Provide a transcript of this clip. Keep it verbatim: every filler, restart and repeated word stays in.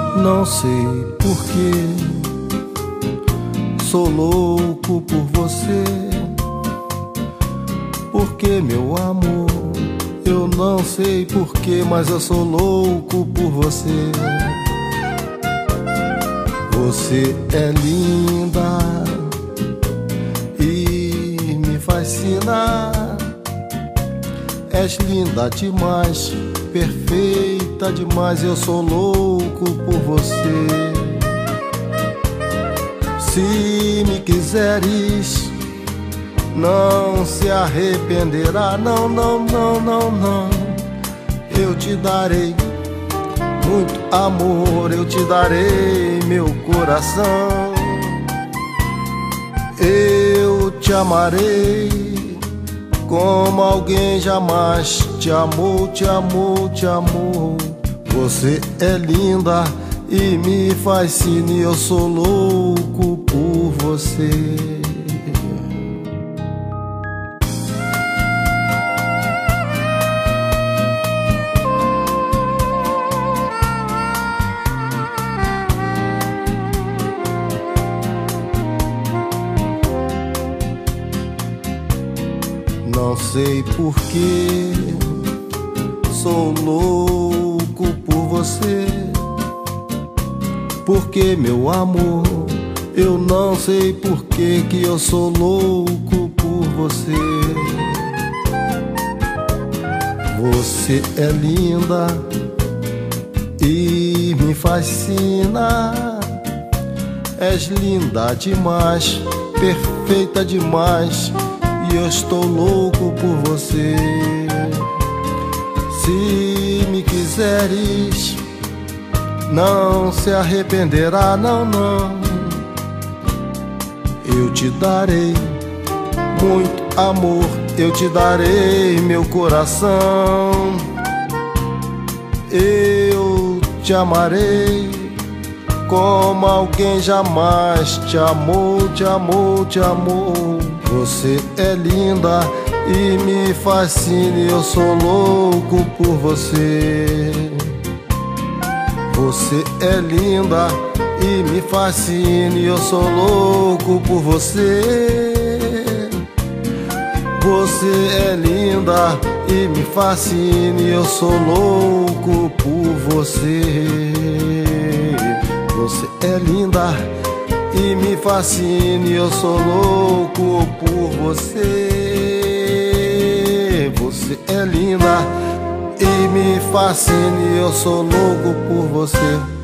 Não sei porquê, sou louco por você. Porque, meu amor, eu não sei porquê, mas eu sou louco por você. Você é linda e me fascina. És linda demais, perfeita demais, eu sou louco por você. Se me quiseres, não se arrependerá. Não, não, não, não, não. Eu te darei muito amor, eu te darei meu coração. Eu te amarei como alguém jamais te amou, te amou, te amou. Você é linda e me fascina, e eu sou louco por você. Não sei porquê, sou louco por você. Porque, meu amor, eu não sei porquê que eu sou louco por você. Você é linda e me fascina. És linda demais, perfeita demais, e eu estou louco por você. Se me quiseres, não se arrependerá, não, não. Eu te darei muito amor, eu te darei meu coração. Eu te amarei como alguém jamais te amou, te amou, te amou. Você é linda e me fascina, e eu sou louco por você. Você é linda e me fascina, e eu sou louco por você. Você é linda e me fascina, e eu sou louco por você. Você é linda e me fascina, e eu sou louco por você. Você é linda e me fascina, e eu sou louco por você.